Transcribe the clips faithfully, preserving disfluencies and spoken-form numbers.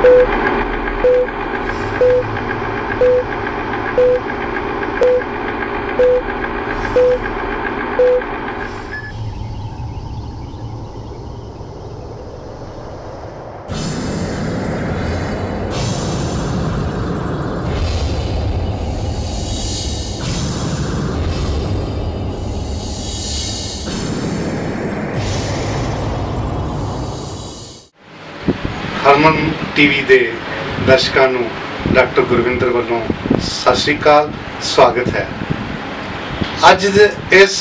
Harman TV के दर्शकों को डॉक्टर गुरविंदर वालों सत श्री अकाल, स्वागत है। अज इस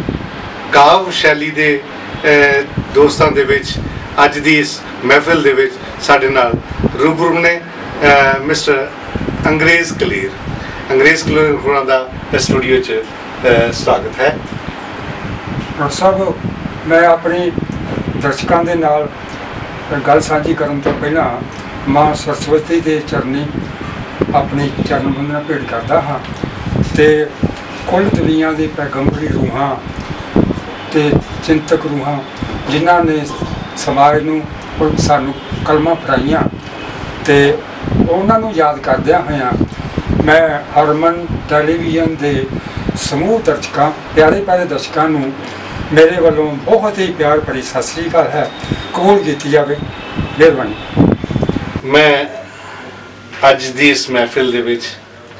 काव शैली के दोस्तों के विच अज की इस महफिल के विच साडे नाल रूबरू ने मिस्टर अंग्रेज कलेर अंग्रेज कलेर होना का स्टूडियो च स्वागत है। डॉक्टर साहब, मैं अपने दर्शकों के नाल गल साझी करन तो पहला माँ सरस्वती के चरनी अपनी चरण वंदना भेंट करता हाँ ते कुल दुनिया की पैगंबरी रूहां ते चिंतक रूहां जिन्हां ने समाज नूं और सानू कलमां पढ़ाइयां ते उन्हां नूं याद करदिआं होइआं मैं हरमन टैलीविजन के समूह दर्शकों प्यारे प्यारे दर्शकों नूं मेरे वालों बहुत ही प्यार भरी सत श्री अकाल है कबूल की जाए, मेहरबानी। मैं अज की इस महफिल दे विच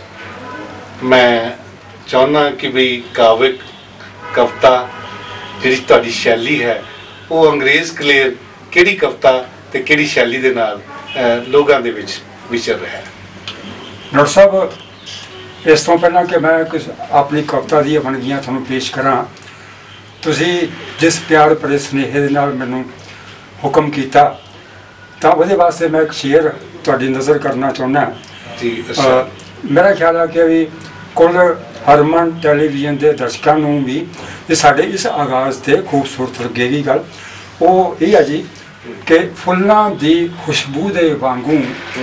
मैं चाहना कि भी काव्यक कविता जी तुहाडी शैली है वो अंग्रेज कलेर किहड़ी कविता ते किहड़ी शैली दे नाल लोगां दे विच विचर रहा है। डॉक्टर साहब, इस तो पहला कि मैं कुछ अपनी कविता दी वणगियां तुहानूं पेश करां, तुसी जिस प्यार भरे स्नेहे दे नाल मैनूं हुक्म किया तो वो वास्ते मैं एक शेर तुहाडी नज़र करना चाहुंदा जी। मेरा ख्याल है कि भी कुल हरमन टैलीविजन के दर्शकों नूं भी ये साडे इस आगाज़ से खूबसूरत लगेगी गल वो ये है जी कि फुल्लां दी खुशबू दे वांगू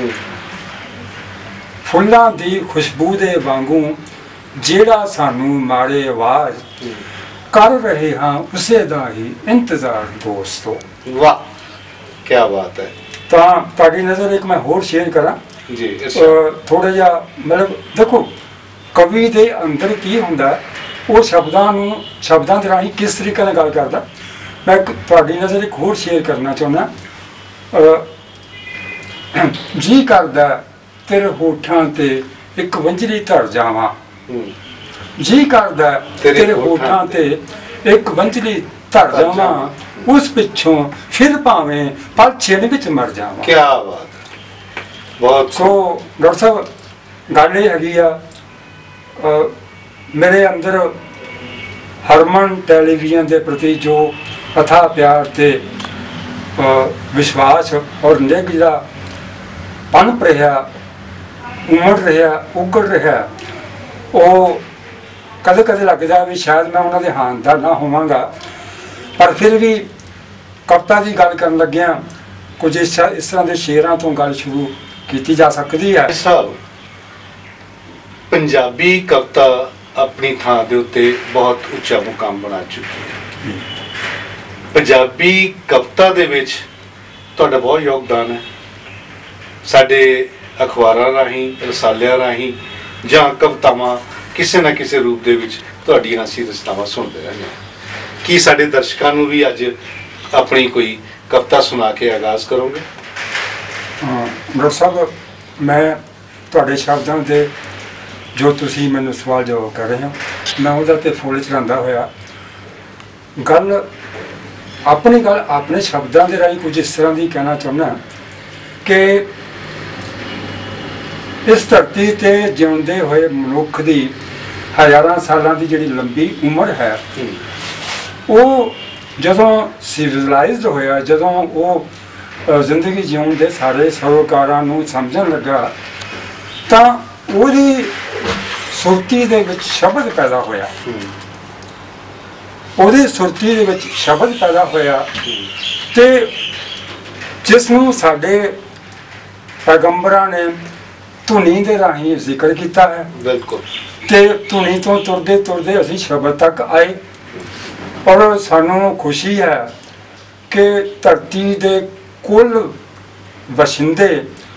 फुल्लां दी खुशबू दे वांगू जेड़ा सानू मारे आवाज़ कर रहे हाँ उसे दा ही इंतजार दोस्तों। वाह, क्या बात है। तो ताड़ी नज़र एक मैं होर शेयर करा जी, थोड़ा जा मतलब देखो कवि के अंदर की हुंदा वो शब्दां नूं शब्दां दे राहीं किस तरीके नाल गल करदा। मैं ताड़ी नज़र एक होर शेयर करना चाहुंदा, जी करदा तेरे होठां ते एक वंजली धर जावां, जी करदा तेरे होठां ते एक वंजली धर जावां उस पिछों फिर भावें पल छिन विच मर जावां। क्या बात है, बहुत सो डॉक्टर साहब गल ये हैगी आ मेरे अंदर हरमन टैलीविजन के प्रति जो अथाह प्यार ते विश्वास और निग जिहड़ा पनप रहा उमड़ रहा उगड़ रहा वो कदे कदे लगता भी शायद मैं उन्होंने हानदार ना होवांगा, पर फिर भी कविता की गल करन लग्या कुछ इस इस तरह के शेरां तो गल शुरू की जा सकती है। साहब, पंजाबी कविता अपनी थां दे उत्ते बहुत उच्चा मुकाम बना चुकी है। पंजाबी कविता दे विच तुहाडा बहुत योगदान है। साडे अखबारां राहीं रसालियां राहीं जां कवितावां किसी न किसी रूप दे विच तुहाडीआं असीं रचनावां सुणदे रहने की साडे दर्शकों नूं भी अज अपनी कोई कविता सुना के आगाज़ करोगे? डॉक्टर साहब, मैं तुहाडे शब्दां दे जो तुसीं मैनूं सवाल जवाब कर रहे हो मैं उहदा ते फुल चढ़ांदा होया गल अपनी गल अपने शब्दां दे राहीं कुछ इस तरह की कहना चाहुंदा कि इस धरती ते जिउंदे होए मनुख की हज़ारां सालां की जिहड़ी लंबी उम्र है वो जदों सिविलाइज्ड होया जदों वो जिंदगी जीउण दे सारे सरोकारां नूं समझण लगा तां ओहदी सुरती दे विच शब्द पैदा होया ओहदी सुरती दे विच शब्द पैदा होया ते जिस नूं साडे पैगंबरां ने धुनी दे राहीं जिक्र किया है। बिल्कुल। ते धुनी तो तुरदे तुरदे असीं शब्द तक आए और सानू खुशी है कि धरती दे कुल वशिंदे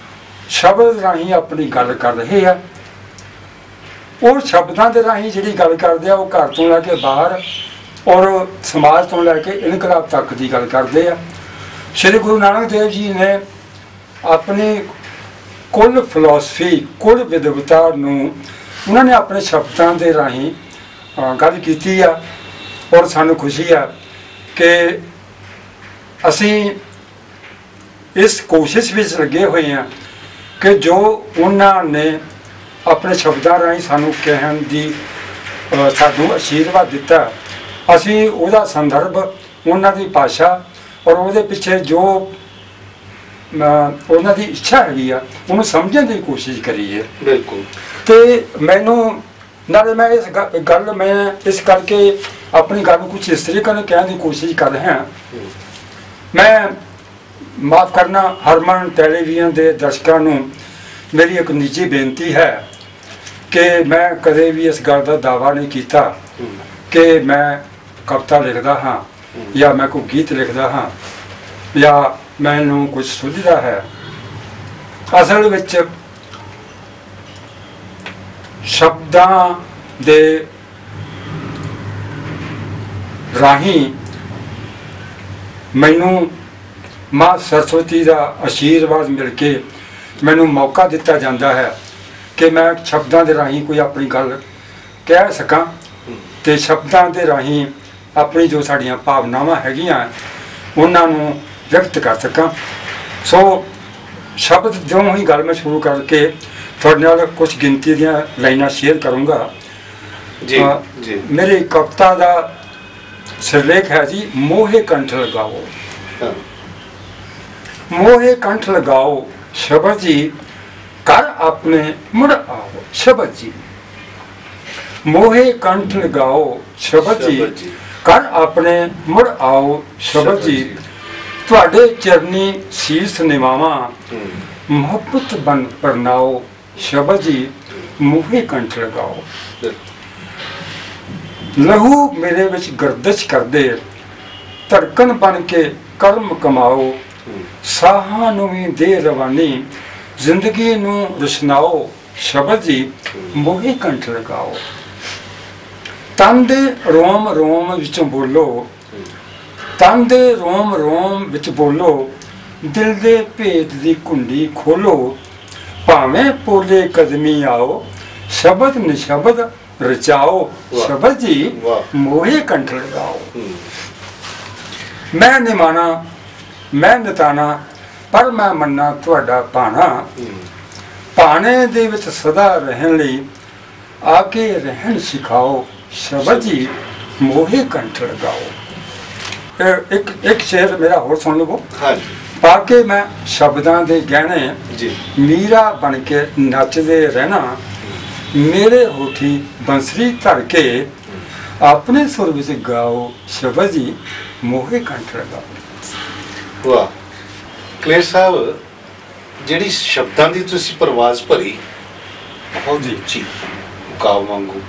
ਸ਼ਬਦ ਰਾਹੀਂ ਆਪਣੀ ਗੱਲ ਕਰ ਰਹੇ ਆ। ਉਹ ਸ਼ਬਦਾਂ ਦੇ ਰਾਹੀਂ ਜਿਹੜੀ ਗੱਲ ਕਰਦੇ ਆ ਉਹ ਘਰ ਤੋਂ ਲੈ ਕੇ ਬਾਹਰ ਔਰ ਸਮਾਜ ਤੋਂ ਲੈ ਕੇ ਇਨਕਲਾਬ ਤੱਕ ਦੀ ਗੱਲ ਕਰਦੇ ਆ। ਸ਼੍ਰੀ ਗੁਰੂ ਨਾਨਕ ਦੇਵ ਜੀ ਨੇ ਆਪਣੀ ਕੁੱਲ ਫਿਲਾਸਫੀ, ਕੁੱਲ ਵਿਦਵਤਾ ਨੂੰ ਉਹਨਾਂ ਨੇ ਆਪਣੇ ਸ਼ਬਦਾਂ ਦੇ ਰਾਹੀਂ ਗੱਲ ਕੀਤੀ ਆ। ਔਰ ਸਾਨੂੰ ਖੁਸ਼ੀ ਆ ਕਿ ਅਸੀਂ ਇਸ ਕੋਸ਼ਿਸ਼ ਵਿੱਚ ਲੱਗੇ ਹੋਏ ਹਾਂ ਕਿ ਜੋ ਉਹਨਾਂ ਨੇ ਆਪਣੇ ਸ਼ਬਦਾਂ ਰਾਹੀਂ ਸਾਨੂੰ ਕਹਿਣ ਦੀ ਸਾਨੂੰ ਆਸ਼ੀਰਵਾਦ ਦਿੱਤਾ, ਅਸੀਂ ਉਹਦਾ ਸੰਦਰਭ, ਉਹਨਾਂ ਦੀ ਭਾਸ਼ਾ ਔਰ ਉਹਦੇ ਪਿੱਛੇ ਜੋ ਉਹਨਾਂ ਦੀ ਇੱਛਾ ਹੈਗੀ ਆ ਉਹਨੂੰ ਸਮਝਣ ਦੀ ਕੋਸ਼ਿਸ਼ ਕਰੀਏ। ਬਿਲਕੁਲ। ਤੇ ਮੈਨੂੰ ਨਾਲੇ ਮੈਂ ਇਸ ਗੱਲ ਮੈਂ ਇਸ ਕਰਕੇ ਆਪਣੀ ਗੱਲ ਨੂੰ ਕੁਛ ਇਸ ਤਰੀਕੇ ਨਾਲ ਕਹਿਣ ਦੀ ਕੋਸ਼ਿਸ਼ ਕਰ ਰਿਹਾ। ਮੈਂ ਮਾਫ ਕਰਨਾ ਹਰਮਨ ਟੈਲੀਵਿਜ਼ਨ ਦੇ ਦਰਸ਼ਕਾਂ ਨੂੰ ਮੇਰੀ ਇੱਕ ਨਿੱਜੀ ਬੇਨਤੀ ਹੈ ਕਿ ਮੈਂ ਕਦੇ ਵੀ ਇਸ ਗੱਲ ਦਾ ਦਾਅਵਾ ਨਹੀਂ ਕੀਤਾ ਕਿ ਮੈਂ ਕਵਿਤਾ ਲਿਖਦਾ ਹਾਂ ਜਾਂ ਮੈਂ ਕੋਈ ਗੀਤ ਲਿਖਦਾ ਹਾਂ ਜਾਂ ਮੈਨੂੰ ਕੁਝ ਸੁਝਦਾ ਹੈ। ਅਸਲ ਵਿੱਚ ਸ਼ਬਦਾਂ ਦੇ ਰਾਹੀਂ ਮੈਨੂੰ ਮਾਂ ਸਰਸਵਤੀ ਦਾ ਆਸ਼ੀਰਵਾਦ ਮਿਲ ਕੇ ਮੈਨੂੰ ਮੌਕਾ ਦਿੱਤਾ ਜਾਂਦਾ ਹੈ ਕਿ ਮੈਂ ਸ਼ਬਦਾਂ ਦੇ ਰਾਹੀਂ ਕੋਈ ਆਪਣੀ ਗੱਲ ਕਹਿ ਸਕਾਂ ਤੇ ਸ਼ਬਦਾਂ ਦੇ ਰਾਹੀਂ ਆਪਣੀ ਜੋ ਸਾਡੀਆਂ ਭਾਵਨਾਵਾਂ ਹੈਗੀਆਂ ਉਹਨਾਂ ਨੂੰ ਵਿਅਕਤ ਕਰ ਸਕਾਂ। ਸੋ ਸ਼ਬਦ ਜਿਉਂ ਹੀ ਗੱਲ ਮੈਂ ਸ਼ੁਰੂ ਕਰਕੇ ਤੁਹਾਡੇ ਨਾਲ ਕੁਝ ਗਿਣਤੀ ਦੀਆਂ ਲਾਈਨਾਂ ਸ਼ੇਅਰ ਕਰੂੰਗਾ। ਜੀ ਜੀ। ਮੇਰੀ ਕਵਿਤਾ ਦਾ ਸਿਰਲੇਖ ਹੈ ਜੀ, ਮੋਹੇ ਕੰਠ ਲਗਾਓ। ਮੋਹੇ ਕੰਠ ਲਗਾਓ ਸ਼ਬਦ ਜੀ, ਕਰ ਆਪਣੇ ਮੁੜ ਆਓ ਸ਼ਬਦ ਜੀ। ਮੋਹੇ ਕੰਠ ਲਗਾਓ ਸ਼ਬਦ ਜੀ, ਕਰ ਆਪਣੇ ਮੁੜ ਆਓ ਸ਼ਬਦ ਜੀ। ਤੁਹਾਡੇ ਚਰਨੀ ਸੀਸ ਨਿਵਾਵਾਂ, ਮੁਹੱਬਤ ਬਨ ਪਰਨਾਓ ਸ਼ਬਦ ਜੀ। ਮੋਹੇ ਕੰਠ ਲਗਾਓ। ਲਹੂ ਮੇਰੇ ਵਿੱਚ ਗਰਦਸ਼ ਕਰਦੇ, ਧੜਕਣ ਬਣ ਕੇ ਕਰਮ ਕਮਾਓ। ਸਾਹਾਂ ਨੂੰ ਵੀ ਦੇ ਰਵਾਨੀ, ਜ਼ਿੰਦਗੀ ਨੂੰ ਰੁਸ਼ਨਾਓ ਸ਼ਬਦ ਜੀ। ਮੋਹੇ ਕੰਠ ਲਗਾਓ। ਤਨ ਦੇ ਰੋਮ ਰੋਮ ਵਿੱਚੋਂ ਬੋਲੋ, ਤਨ ਦੇ ਰੋਮ ਰੋਮ ਵਿੱਚ ਬੋਲੋ। ਦਿਲ ਦੇ ਭੇਦ ਦੀ ਕੁੰਡੀ ਖੋਲੋ, ਭਾਵੇਂ ਪੋਲੇ ਕਦਮੀ ਆਓ ਸ਼ਬਦ ਨਿਸ਼ਬਦ ਰਚਾਓ ਸ਼ਬਦ ਜੀ। ਮੋਹੇ ਕੰਠ ਲਗਾਓ। ਮੈਂ ਨਿਮਾਣਾ ਮੈਂ ਨਤਾਣਾ, ਪਰ ਮੈਂ ਮੰਨਾ ਤੁਹਾਡਾ ਭਾਣਾ। ਭਾਣੇ ਦੇ ਵਿੱਚ ਸਦਾ ਰਹਿਣ ਲਈ ਆ ਕੇ ਰਹਿਣ ਸਿਖਾਓ ਸ਼ਬਦ ਜੀ। ਮੋਹੇ ਕੰਠ ਲਗਾਓ। ਇੱਕ ਇੱਕ ਸ਼ੇਰ ਮੇਰਾ ਹੋਰ ਸੁਣ ਲਵੋ। ਪਾ ਕੇ ਮੈਂ ਸ਼ਬਦਾਂ ਦੇ ਗਹਿਣੇ, ਮੀਰਾ ਬਣ ਕੇ ਨੱਚਦੇ ਰਹਿਣਾ। ਮੇਰੇ ਹੋਠੀ ਬੰਸਰੀ ਧਰ ਕੇ ਆਪਣੇ ਸੁਰ ਵਿੱਚ ਗਾਓ ਸ਼ਬਦ ਜੀ। ਮੋਹੇ ਕੰਠ ਲਗਾਓ। ਵਾਹ ਕਲੇਰ ਸਾਹਿਬ, ਜਿਹੜੀ ਸ਼ਬਦਾਂ ਦੀ ਤੁਸੀਂ ਪ੍ਰਵਾਜ਼ ਭਰੀ ਬਹੁਤ ਹੀ ਉੱਚੀ ਮੁਕਾਬ ਵਾਂਗੂ,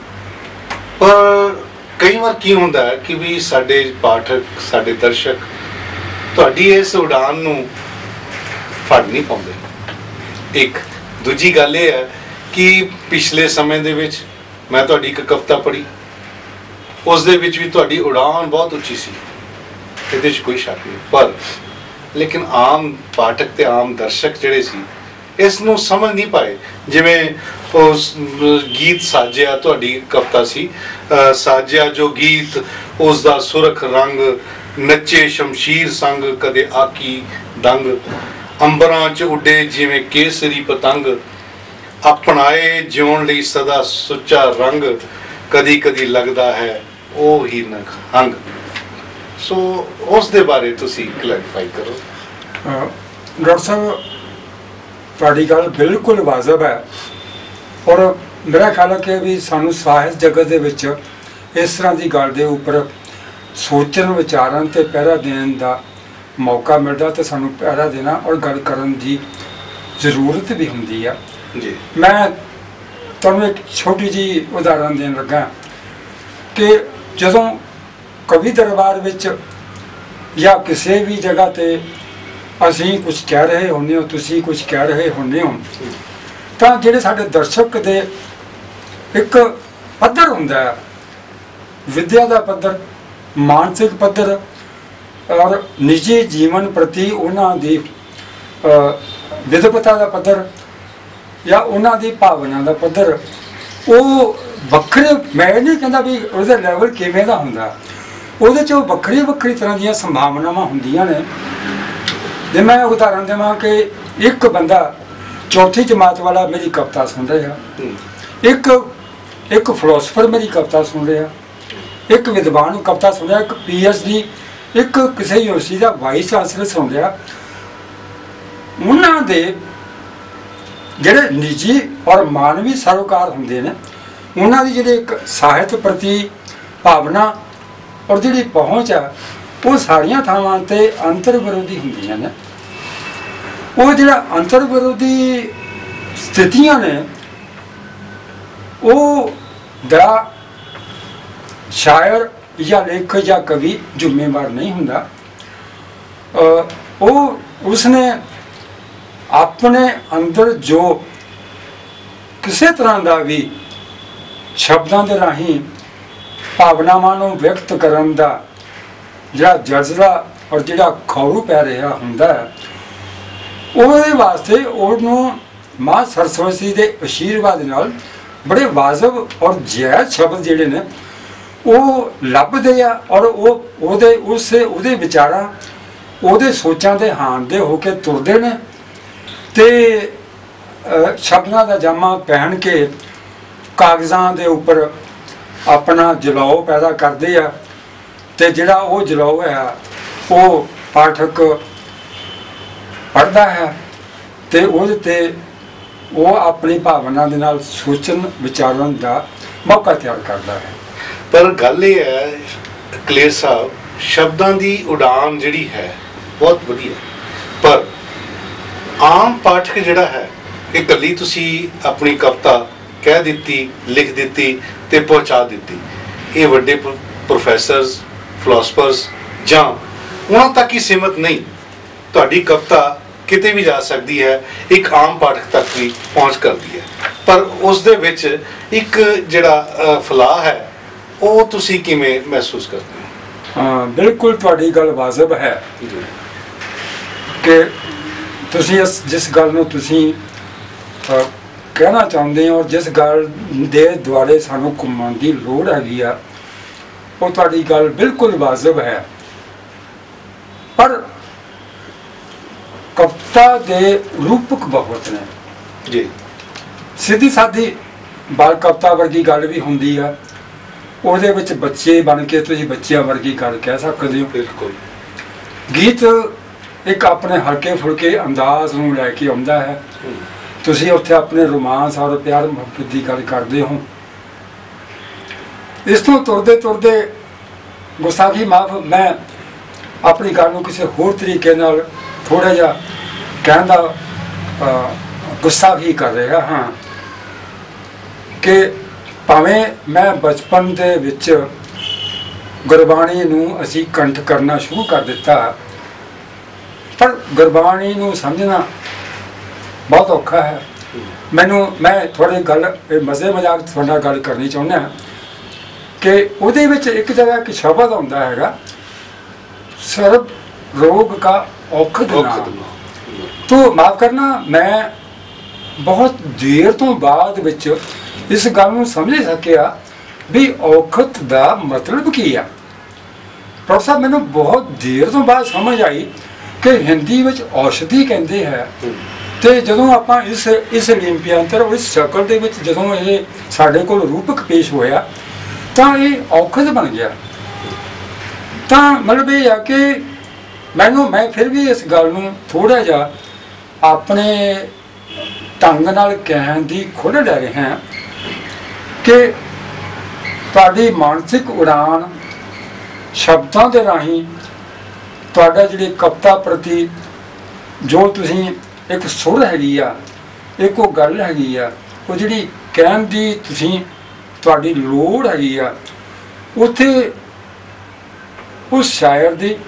ਪਰ ਕਈ ਵਾਰ ਕੀ ਹੁੰਦਾ ਹੈ ਕਿ ਵੀ ਸਾਡੇ ਪਾਠਕ, ਸਾਡੇ ਦਰਸ਼ਕ ਤੁਹਾਡੀ ਇਸ ਉਡਾਨ ਨੂੰ ਫੜ ਨਹੀਂ ਪਾਉਂਦੇ। ਇੱਕ ਦੂਜੀ ਗੱਲ ਇਹ ਹੈ ਕਿ ਪਿਛਲੇ ਸਮੇਂ ਦੇ ਵਿੱਚ ਮੈਂ ਤੁਹਾਡੀ ਇੱਕ ਕਵਿਤਾ ਪੜ੍ਹੀ, ਉਸ ਦੇ ਵਿੱਚ ਵੀ ਤੁਹਾਡੀ ਉਡਾਨ ਬਹੁਤ ਉੱਚੀ ਸੀ, ਇਹਦੇ 'ਚ ਕੋਈ ਸ਼ੱਕ ਨਹੀਂ। ਪਰ ਲੇਕਿਨ ਆਮ ਪਾਠਕ ਤੇ ਆਮ ਦਰਸ਼ਕ ਜਿਹੜੇ ਸੀ ਇਸ ਨੂੰ ਸਮਝ ਨਹੀਂ ਪਾਏ। ਜਿਵੇਂ ਉਸ ਗੀਤ ਸਾਜਿਆ, ਤੁਹਾਡੀ ਕਵਿਤਾ ਸੀ, ਸਾਜਿਆ ਜੋ ਗੀਤ ਉਸ ਦਾ ਸੁਰਖ ਰੰਗ, ਨੱਚੇ ਸ਼ਮਸ਼ੀਰ ਸੰਗ ਕਦੇ ਆਕੀ ਦੰਗ। ਅੰਬਰਾਂ 'ਚ ਉੱਡੇ ਜਿਵੇਂ ਕੇਸਰੀ ਪਤੰਗ, ਆਪਣਾਏ ਜਿਉਣ ਲਈ ਸਦਾ ਸੁੱਚਾ ਰੰਗ। ਕਦੀ ਕਦੀ ਲੱਗਦਾ ਹੈ ਉਹ ਹੀ ਨਖੰਗ। ਸੋ ਉਸ ਦੇ ਬਾਰੇ ਤੁਸੀਂ ਕਲੈਰੀਫਾਈ ਕਰੋ। ਡਾਕਟਰ ਸਾਹਿਬ, ਤੁਹਾਡੀ ਗੱਲ ਬਿਲਕੁਲ ਵਾਜਬ ਹੈ ਔਰ ਮੇਰਾ ਖਿਆਲ ਹੈ ਕਿ ਵੀ ਸਾਨੂੰ ਸਾਹਿਤ ਜਗਤ ਦੇ ਵਿੱਚ ਇਸ ਤਰ੍ਹਾਂ ਦੀ ਗੱਲ ਦੇ ਉੱਪਰ ਸੋਚਣ, ਵਿਚਾਰਨ ਤੇ ਪਹਿਰਾ ਦੇਣ ਦਾ ਮੌਕਾ ਮਿਲਦਾ ਤੇ ਸਾਨੂੰ ਪਹਿਰਾ ਦੇਣਾ ਔਰ ਗੱਲ ਕਰਨ ਦੀ ਜ਼ਰੂਰਤ ਵੀ ਹੁੰਦੀ ਆ ਜੀ। ਮੈਂ ਤੁਹਾਨੂੰ ਇੱਕ ਛੋਟੀ ਜਿਹੀ ਉਦਾਹਰਨ ਦੇਣ ਲੱਗਾ ਕਿ ਜਦੋਂ ਕਵੀ ਦਰਬਾਰ ਵਿੱਚ ਜਾਂ ਕਿਸੇ ਵੀ ਜਗ੍ਹਾ ਤੇ ਅਸੀਂ ਕੁਝ ਕਹਿ ਰਹੇ ਹੁੰਦੇ ਹੋ, ਤੁਸੀਂ ਕੁਝ ਕਹਿ ਰਹੇ ਹੁੰਦੇ ਹੋ, ਤਾਂ ਜਿਹੜੇ ਸਾਡੇ ਦਰਸ਼ਕ ਦੇ ਇੱਕ ਪੱਧਰ ਹੁੰਦਾ ਹੈ, ਵਿਦਿਆ ਦਾ ਪੱਧਰ, ਮਾਨਸਿਕ ਪੱਧਰ ਔਰ ਨਿੱਜੀ ਜੀਵਨ ਪ੍ਰਤੀ ਉਹਨਾਂ ਦੀ ਵਿਦਵਤਾ ਦਾ ਪੱਧਰ ਜਾਂ ਉਹਨਾਂ ਦੀ ਭਾਵਨਾ ਦਾ ਪੱਧਰ, ਉਹ ਵੱਖਰੇ, ਮੈਂ ਨਹੀਂ ਕਹਿੰਦਾ ਵੀ ਉਹਦਾ ਲੈਵਲ ਕਿਵੇਂ ਦਾ ਹੁੰਦਾ, ਉਹਦੇ 'ਚ ਉਹ ਵੱਖਰੀ ਵੱਖਰੀ ਤਰ੍ਹਾਂ ਦੀਆਂ ਸੰਭਾਵਨਾਵਾਂ ਹੁੰਦੀਆਂ ਨੇ। ਜੇ ਮੈਂ ਉਦਾਹਰਨ ਦੇਵਾਂ ਕਿ ਇੱਕ ਬੰਦਾ ਚੌਥੀ ਜਮਾਤ ਵਾਲਾ ਮੇਰੀ ਕਵਿਤਾ ਸੁਣ ਰਿਹਾ, ਇੱਕ ਇੱਕ ਫਿਲੋਸਫਰ ਮੇਰੀ ਕਵਿਤਾ ਸੁਣ ਰਿਹਾ, ਇੱਕ ਵਿਦਵਾਨ ਕਵਿਤਾ ਸੁਣ ਰਿਹਾ, ਇੱਕ ਪੀ ਐਚ ਡੀ, ਇੱਕ ਕਿਸੇ ਯੂਨੀਵਰਸਿਟੀ ਦਾ ਵਾਈਸ ਚਾਂਸਲਰ ਸੁਣ ਰਿਹਾ, ਉਹਨਾਂ ਦੇ ਜਿਹੜੇ ਨਿੱਜੀ ਔਰ ਮਾਨਵੀ ਸਰੋਕਾਰ ਹੁੰਦੇ ਨੇ, ਉਹਨਾਂ ਦੀ ਜਿਹੜੀ ਇੱਕ ਸਾਹਿਤ ਪ੍ਰਤੀ ਭਾਵਨਾ ਔਰ ਜਿਹੜੀ ਪਹੁੰਚ ਆ, ਉਹ ਸਾਰੀਆਂ ਥਾਵਾਂ 'ਤੇ ਅੰਤਰ ਵਿਰੋਧੀ ਹੁੰਦੀਆਂ ਨੇ। ਉਹ ਜਿਹੜਾ ਅੰਤਰ ਵਿਰੋਧੀ ਸਥਿਤੀਆਂ ਨੇ, ਉਹ ਦਾ ਸ਼ਾਇਰ ਜਾਂ ਲੇਖਕ ਜਾਂ ਕਵੀ ਜ਼ਿੰਮੇਵਾਰ ਨਹੀਂ ਹੁੰਦਾ। ਉਹ ਉਸਨੇ ਆਪਣੇ ਅੰਦਰ ਜੋ ਕਿਸੇ ਤਰ੍ਹਾਂ ਦਾ ਵੀ ਸ਼ਬਦਾਂ ਦੇ ਰਾਹੀਂ ਭਾਵਨਾਵਾਂ ਨੂੰ ਵਿਅਕਤ ਕਰਨ ਦਾ ਜਿਹੜਾ ਜਜ਼ਬਾ ਔਰ ਜਿਹੜਾ ਖੌਰੂ ਪੈ ਰਿਹਾ ਹੁੰਦਾ ਹੈ, ਉਹਦੇ ਵਾਸਤੇ ਉਹਨੂੰ ਮਾਂ ਸਰਸਵਤੀ ਦੇ ਅਸ਼ੀਰਵਾਦ ਨਾਲ ਬੜੇ ਵਾਜਬ ਔਰ ਜਾਇਜ਼ ਸ਼ਬਦ ਜਿਹੜੇ ਨੇ ਉਹ ਲੱਭਦੇ ਆ, ਔਰ ਉਹ ਉਹਦੇ ਉਸ ਉਹਦੇ ਵਿਚਾਰਾਂ, ਉਹਦੇ ਸੋਚਾਂ ਦੇ ਹਾਨਦੇ ਹੋ ਕੇ ਤੁਰਦੇ ਨੇ ਤੇ ਸ਼ਬਦਾਂ ਦਾ ਜਾਮਾ ਪਹਿਨ ਕੇ ਕਾਗਜ਼ਾਂ ਦੇ ਉੱਪਰ ਆਪਣਾ ਜਲਾਓ ਪੈਦਾ ਕਰਦੇ ਆ, ਤੇ ਜਿਹੜਾ ਉਹ ਜਲਾਓ ਹੈ ਉਹ ਪਾਠਕ ਪੜ੍ਹਦਾ ਹੈ ਤੇ ਉਹਦੇ ਤੇ ਉਹ ਆਪਣੀ ਭਾਵਨਾ ਦੇ ਨਾਲ ਸੋਚਣ ਵਿਚਾਰਨ ਦਾ ਮੌਕਾ ਤਿਆਰ ਕਰਦਾ ਹੈ। ਪਰ ਗੱਲ ਇਹ ਹੈ ਕਲੇਰ ਸਾਹਿਬ, ਸ਼ਬਦਾਂ ਦੀ ਉਡਾਨ ਜਿਹੜੀ ਹੈ ਬਹੁਤ ਵਧੀਆ, ਪਰ ਆਮ ਪਾਠਕ ਜਿਹੜਾ ਹੈ, ਇਹ ਇਕੱਲੀ ਤੁਸੀਂ ਆਪਣੀ ਕਵਿਤਾ ਕਹਿ ਦਿੱਤੀ, ਲਿਖ ਦਿੱਤੀ ਤੇ ਪਹੁੰਚਾ ਦਿੱਤੀ, ਇਹ ਵੱਡੇ ਪ੍ਰੋਫੈਸਰਸ, ਫਿਲਾਸਫਰਸ ਜਾਂ ਉਹਨਾਂ ਤੱਕ ਹੀ ਸੀਮਤ ਨਹੀਂ। ਤੁਹਾਡੀ ਕਵਿਤਾ ਕਿਤੇ ਵੀ ਜਾ ਸਕਦੀ ਹੈ, ਇੱਕ ਆਮ ਪਾਠਕ ਤੱਕ ਵੀ ਪਹੁੰਚ ਕਰਦੀ ਹੈ, ਪਰ ਉਸ ਦੇ ਵਿੱਚ ਇੱਕ ਜਿਹੜਾ ਫਲਾਹ ਹੈ ਉਹ ਤੁਸੀਂ ਕਿਵੇਂ ਮਹਿਸੂਸ ਕਰਦੇ ਹੋ? ਹਾਂ, ਬਿਲਕੁਲ ਤੁਹਾਡੀ ਗੱਲ ਵਾਜਬ ਹੈ ਕਿ ਤੁਸੀਂ ਇਸ ਜਿਸ ਗੱਲ ਨੂੰ ਤੁਸੀਂ ਕਹਿਣਾ ਚਾਹੁੰਦੇ ਹੋ, ਜਿਸ ਗੱਲ ਦੇ ਦੁਆਲੇ ਸਾਨੂੰ ਘੁੰਮਣ ਦੀ ਲੋੜ ਹੈਗੀ ਆ, ਉਹ ਤੁਹਾਡੀ ਗੱਲ ਬਿਲਕੁਲ ਵਾਜਬ ਹੈ। ਪਰ ਕਵਿਤਾ ਦੇ ਰੂਪਕ ਬਹੁਤ ਨੇ ਜੀ। ਸਿੱਧੀ ਸਾਦੀ ਬਾਲ ਕਵਿਤਾ ਵਰਗੀ ਗੱਲ ਵੀ ਹੁੰਦੀ ਆ, ਉਹਦੇ ਵਿੱਚ ਬੱਚੇ ਬਣ ਕੇ ਤੁਸੀਂ ਬੱਚਿਆਂ ਵਰਗੀ ਗੱਲ ਕਹਿ ਸਕਦੇ ਹੋ। ਬਿਲਕੁਲ। ਗੀਤ ਇੱਕ ਆਪਣੇ ਹਲਕੇ ਫੁਲਕੇ ਅੰਦਾਜ਼ ਨੂੰ ਲੈ ਕੇ ਆਉਂਦਾ ਹੈ, ਤੁਸੀਂ ਉੱਥੇ ਆਪਣੇ ਰੋਮਾਂਸ ਔਰ ਪਿਆਰ ਮੁਹੱਬਤ ਦੀ ਗੱਲ ਕਰਦੇ ਹੋ। ਇਸ ਤੋਂ ਤੁਰਦੇ ਤੁਰਦੇ ਗੁਸਤਾਖੀ ਮਾਫ, ਮੈਂ ਆਪਣੀ ਗੱਲ ਨੂੰ ਕਿਸੇ ਹੋਰ ਤਰੀਕੇ ਨਾਲ ਥੋੜ੍ਹਾ ਜਿਹਾ ਕਹਿਣ ਦਾ ਗੁਸਤਾਖੀ ਕਰ ਰਿਹਾ ਹਾਂ ਕਿ ਭਾਵੇਂ ਮੈਂ ਬਚਪਨ ਦੇ ਵਿੱਚ ਗੁਰਬਾਣੀ ਨੂੰ ਅਸੀਂ ਕੰਠ ਕਰਨਾ ਸ਼ੁਰੂ ਕਰ ਦਿੱਤਾ, ਪਰ ਗੁਰਬਾਣੀ ਨੂੰ ਸਮਝਣਾ ਬਹੁਤ ਔਖਾ ਹੈ। ਮੈਨੂੰ ਮੈਂ ਥੋੜ੍ਹੀ ਗੱਲ ਮਜ਼ੇ ਮਜ਼ਾਕ ਤੁਹਾਡੇ ਨਾਲ ਗੱਲ ਕਰਨੀ ਚਾਹੁੰਦਾ ਕਿ ਉਹਦੇ ਵਿੱਚ ਇੱਕ ਜਗ੍ਹਾ ਇੱਕ ਸ਼ਬਦ ਆਉਂਦਾ ਹੈਗਾ, ਸਰਬ ਰੋਗ ਕਾ ਔਖਦ ਨਾਮ। ਤੋ ਮਾਫ ਕਰਨਾ, ਮੈਂ ਬਹੁਤ ਦੇਰ ਤੋਂ ਬਾਅਦ ਵਿੱਚ ਇਸ ਗੱਲ ਨੂੰ ਸਮਝ ਸਕਿਆ ਵੀ ਔਖਦ ਦਾ ਮਤਲਬ ਕੀ ਆ। ਡਾਕਟਰ ਸਾਹਿਬ, ਮੈਨੂੰ ਬਹੁਤ ਦੇਰ ਤੋਂ ਬਾਅਦ ਸਮਝ ਆਈ ਕਿ ਹਿੰਦੀ ਵਿੱਚ ਔਸ਼ਧੀ ਕਹਿੰਦੇ ਹੈ, ਤੇ ਜਦੋਂ ਆਪਾਂ ਇਸ ਇਸ ਲਿਪਿਆਂਤਰ ਇਸ ਸ਼ਕਲ ਦੇ ਵਿੱਚ ਜਦੋਂ ਇਹ ਸਾਡੇ ਕੋਲ ਰੂਪਕ ਪੇਸ਼ ਹੋਇਆ ਤਾਂ ਇਹ ਔਖਦ ਬਣ ਗਿਆ। ਤਾਂ ਮਤਲਬ ਇਹ ਆ ਕਿ ਮੈਨੂੰ ਮੈਂ ਫਿਰ ਵੀ ਇਸ ਗੱਲ ਨੂੰ ਥੋੜ੍ਹਾ ਜਿਹਾ ਆਪਣੇ ਢੰਗ ਨਾਲ ਕਹਿਣ ਦੀ ਖੁੱਲ੍ਹ ਲੈ ਰਿਹਾ ਹਾਂ ਕਿ ਤੁਹਾਡੀ ਮਾਨਸਿਕ ਉਡਾਨ ਸ਼ਬਦਾਂ ਦੇ ਰਾਹੀਂ, ਤੁਹਾਡਾ ਜਿਹੜੀ ਕਵਿਤਾ ਪ੍ਰਤੀ ਜੋ ਤੁਸੀਂ ਇੱਕ ਸੁਰ ਹੈਗੀ ਆ, ਇੱਕ ਉਹ ਗੱਲ ਹੈਗੀ ਆ, ਉਹ ਜਿਹੜੀ ਕਹਿਣ ਦੀ ਤੁਸੀਂ ਤੁਹਾਡੀ ਲੋੜ ਹੈਗੀ ਆ, ਉੱਥੇ ਉਸ ਸ਼ਾਇਰ ਦੀ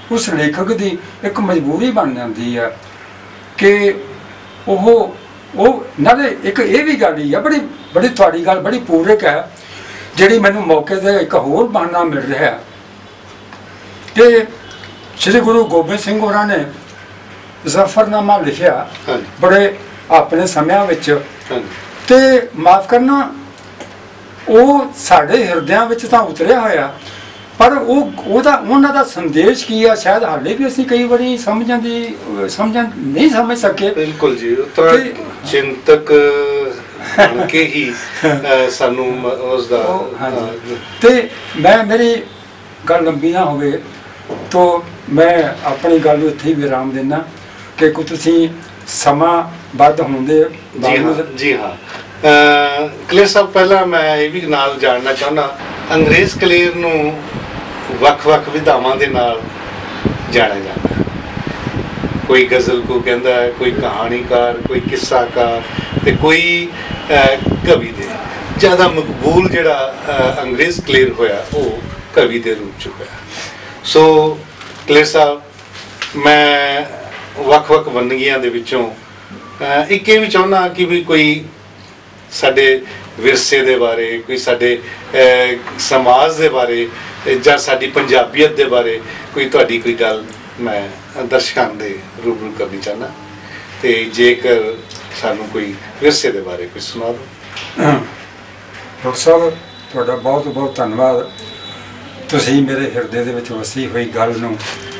उस लेखक की एक मजबूरी बन जाती है कि वो वो नाले एक ये भी गल ही है बड़ी बड़ी तुहाडी गल बड़ी पूरक है जिहड़ी मैनूं मौके ते एक होर बहाना मिल रहा है कि श्री गुरु गोबिंद सिंह होरां ने ज़फरनामा लिखिया बड़े अपने समयां विच ते माफ़ करना वो साढ़े हिरदियां विच तां उतरिया होया पर वो ओहदा उन्हां दा संदेश की है शायद हाले भी असीं कई बारी समझण दी समझण नहीं समझ सके। बिल्कुल जी तो चिंतक बन के ही सानू उसदा ते मैं मेरी गल लंबी ना होवे तो मैं अपनी गल नूं इत्थे ही विराम देना कि कुछ तुसीं समा बद होंदे बावजूद जी हाँ कलेर साहब पहला मैं ये भी नाल जानना चाहना अंग्रेज कलेर नूं वख-वख विधावां दे नाल जाणिया जांदा कोई गज़ल को कहंदा है कोई कहानीकार कोई किस्साकार ते कोई कवि दे ज़्यादा मकबूल जिहड़ा अंग्रेज कलेर होया वो कवि दे रूप च होया। सो कलेर साहब मैं वख-वख वंनगियां दे विचों एक ये भी चाहुंदा कि भी कोई साडे विरसे दे बारे कोई साडे समाज दे बारे जां साडी पंजाबीयत दे बारे कोई तुहाडी कोई गल मैं दर्शकां दे रूबरू करनी चाहना ते जेकर सानू कोई विरसे दे बारे कोई सुना दो। डॉक्टर साहब तुहाडा बहुत बहुत धन्नवाद तुसीं मेरे हिरदे दे विच वसी हुई गल नूं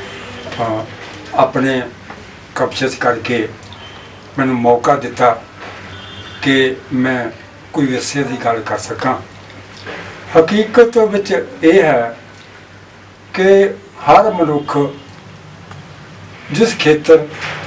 अपने कब्जे करके मैनूं मौका दिता कि मैं कोई विरसे की गल कर सकां। हकीकत विच यह है कि हर मनुख जिस खेतर